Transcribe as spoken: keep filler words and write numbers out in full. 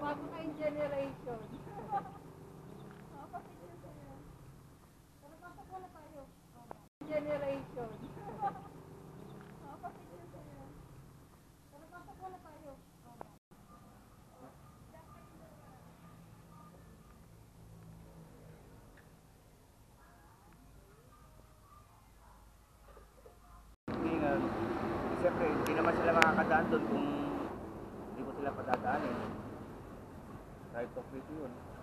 bago kayong generation. Nakapapigil sa'yo. Pero pasok wala tayo. Generation. Nakapapigil sa'yo. Pero pasok wala tayo. Hindi nga, siyempre hindi naman sila makakadaan doon kung hindi ko sila padadaanin. Right of way yun.